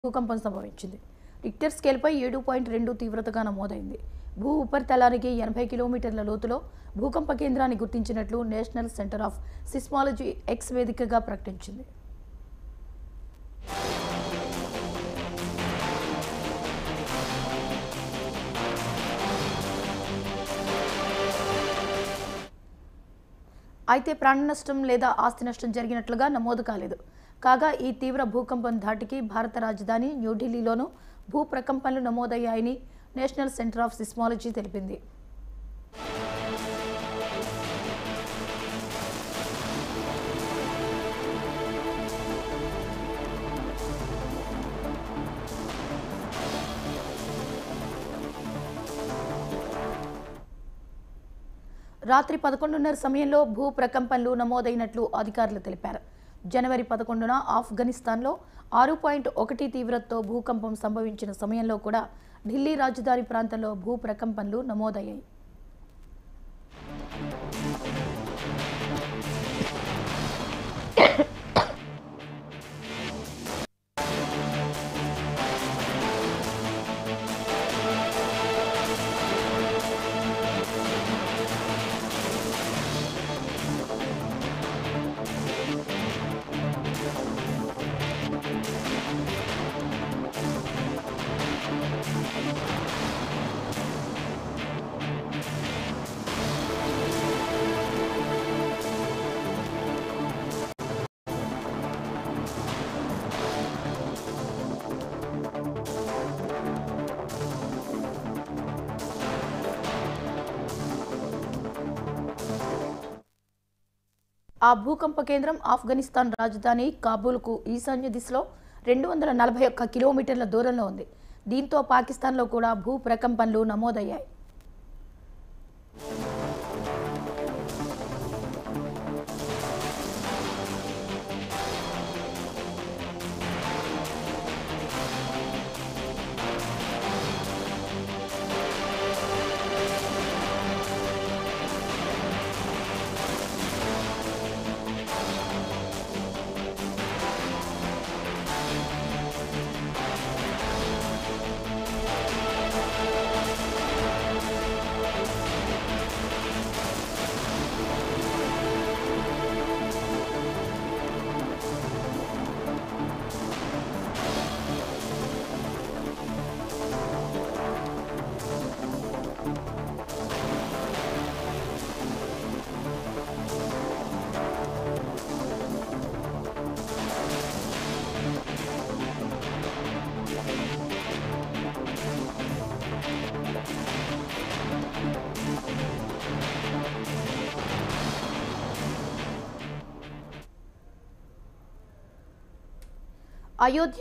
భూకంపం సంభవించింది. రిక్టర్ స్కేల్పై 7.2 తీవ్రతగా నమోదైంది. భూ ఉపరితలానికి 80 కిలోమీటర్ల లోతులో భూకంప కేంద్రాన్ని గుర్తించినట్లు national centre of seismology X వేదికగా ప్రకటించింది. అయితే ప్రాణ నష్టం లేదా ఆస్తి నష్టం జరిగినట్లుగా నమోదు కాలేదు. కాగా ఈ తీవ్ర భూకంపం ధాటికి భారత రాజధాని న్యూఢిల్లీలోనూ భూ ప్రకంపనలు నమోదయ్యాయని నేషనల్ సెంటర్ ఆఫ్ సిస్మాలజీ తెలిపింది. రాత్రి 11:30 సమయంలో భూ ప్రకంపనలు నమోదైనట్లు అధికారులు తెలిపారు. జనవరి 11న ఆఫ్ఘనిస్తాన్లో 6.1 తీవ్రతతో భూకంపం సంభవించిన సమయంలో కూడా ఢిల్లీ రాజధాని ప్రాంతంలో భూ ప్రకంపనలు నమోదయ్యాయి. ఆ భూకంప కేంద్రం ఆఫ్ఘనిస్తాన్ రాజధాని కాబూల్కు ఈశాన్య దిశలో 241 కిలోమీటర్ల దూరంలో ఉంది. దీంతో పాకిస్తాన్లో కూడా భూ ప్రకంపనలు నమోదయ్యాయి. అయోధ్య